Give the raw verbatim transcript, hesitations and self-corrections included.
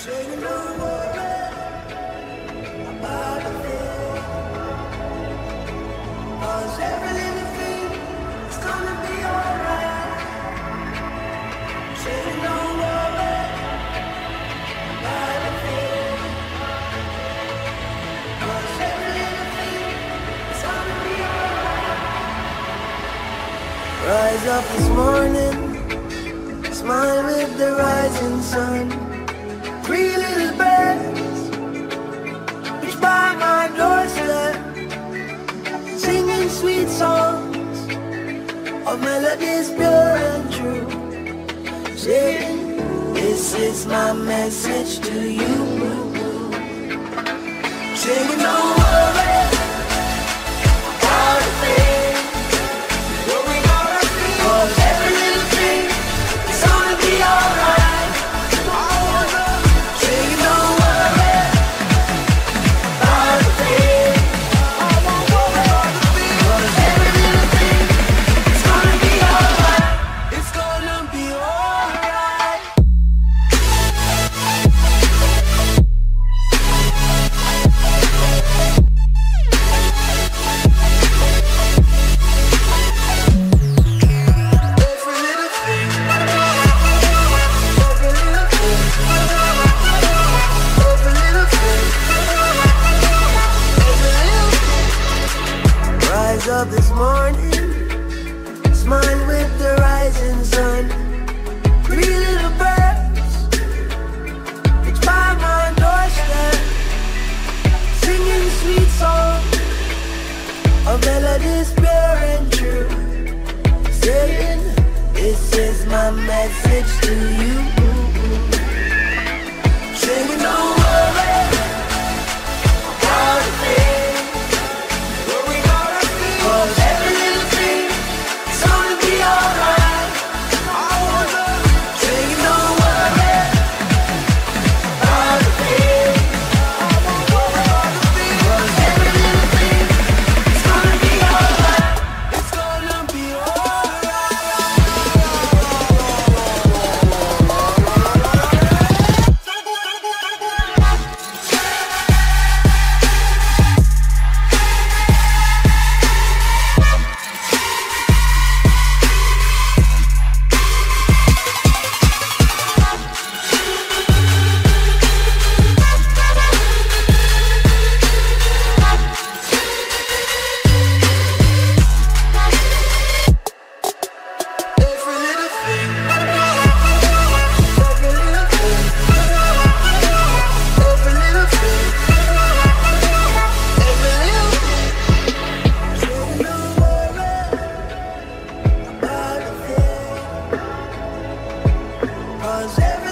Saying don't worry about a thing, 'cause every little thing is gonna be alright. Saying don't worry about a thing, 'cause every little thing is gonna be alright. Rise up this morning, smile with the rising sun. Three little birds, each by my doorstep, singing sweet songs of melodies pure and true. Saying, this is my message to you. Singing, don't worry about a thing, 'cause every little thing is gonna be alright. Up this morning, smile with the rising sun. Three little birds, each by my doorstep, singing sweet songs of melodies pure and true. Saying, this is my message to you. Singing, don't worry about a thing, 'cause every little thing is gonna be alright. Saying don't worry about a thing, 'cause every little thing is gonna be alright. It's gonna be cause every